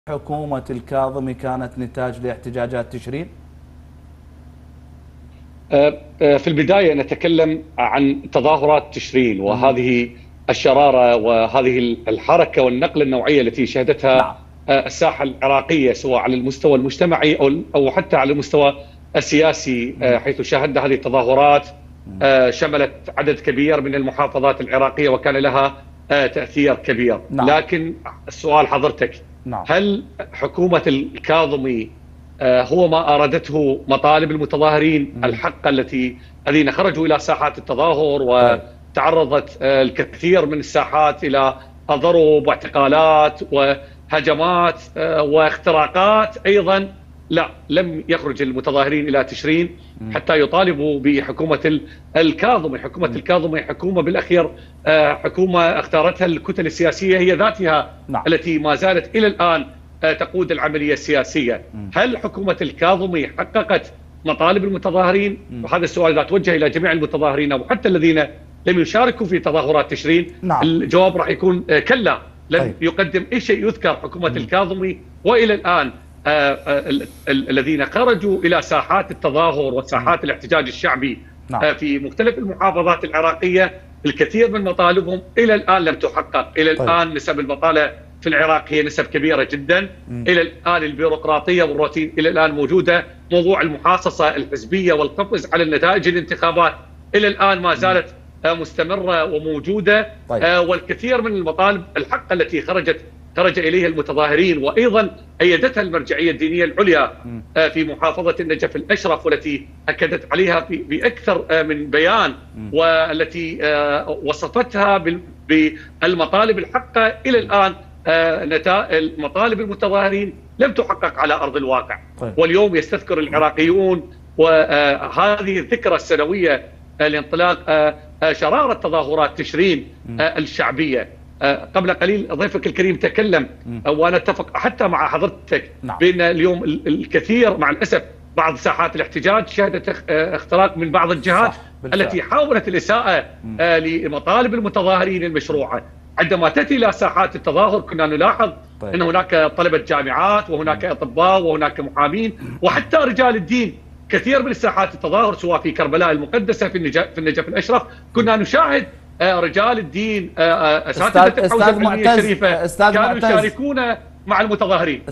حكومة الكاظمي كانت نتاج لاحتجاجات تشرين؟ في البداية نتكلم عن تظاهرات تشرين وهذه الشرارة وهذه الحركة والنقلة النوعية التي شهدتها نعم. الساحة العراقية، سواء على المستوى المجتمعي أو حتى على المستوى السياسي، حيث شاهدنا هذه التظاهرات شملت عدد كبير من المحافظات العراقية وكان لها تأثير كبير. نعم. لكن السؤال حضرتك، نعم. هل حكومة الكاظمي هو ما أرادته مطالب المتظاهرين الحق الذين خرجوا إلى ساحات التظاهر وتعرضت الكثير من الساحات إلى ضرب واعتقالات وهجمات واختراقات أيضا؟ لا، لم يخرج المتظاهرين إلى تشرين حتى يطالبوا بحكومة الكاظمي. حكومة الكاظمي حكومة بالأخير حكومة اختارتها الكتل السياسية هي ذاتها. نعم. التي ما زالت إلى الآن تقود العملية السياسية. هل حكومة الكاظمي حققت مطالب المتظاهرين؟ وهذا السؤال إذا توجه إلى جميع المتظاهرين أو حتى الذين لم يشاركوا في تظاهرات تشرين. نعم. الجواب راح يكون كلا، لم يقدم أي شيء يذكر حكومة الكاظمي. وإلى الآن الذين خرجوا إلى ساحات التظاهر وساحات الاحتجاج الشعبي في مختلف المحافظات العراقية، الكثير من مطالبهم إلى الآن لم تحقق. إلى الآن نسب البطالة في العراق هي نسب كبيرة جدا. إلى الآن البيروقراطية والروتين إلى الآن موجودة. موضوع المحاصصة الحزبية والقفز على النتائج الانتخابات إلى الآن ما زالت مستمرة وموجودة. والكثير من المطالب الحق التي خرج إليها المتظاهرين وأيضا أيدتها المرجعية الدينية العليا في محافظة النجف الأشرف، والتي أكدت عليها بأكثر من بيان، والتي وصفتها بالمطالب الحقة. إلى الآن نتائج مطالب المتظاهرين لم تحقق على أرض الواقع. واليوم يستذكر العراقيون وهذه الذكرى السنوية لانطلاق شرارة تظاهرات تشرين الشعبية. قبل قليل ضيفك الكريم تكلم وأنا أتفق حتى مع حضرتك بأن اليوم الكثير مع الأسف بعض ساحات الاحتجاج شهدت اختراق من بعض الجهات التي حاولت الإساءة لمطالب المتظاهرين المشروعة. عندما تأتي إلى ساحات التظاهر كنا نلاحظ أن هناك طلبة جامعات وهناك أطباء وهناك محامين وحتى رجال الدين. كثير من ساحات التظاهر سواء في كربلاء المقدسة في النجف الأشرف كنا نشاهد رجال الدين أساتذة الحوزة العلمية الشريفة كانوا يشاركون مع المتظاهرين.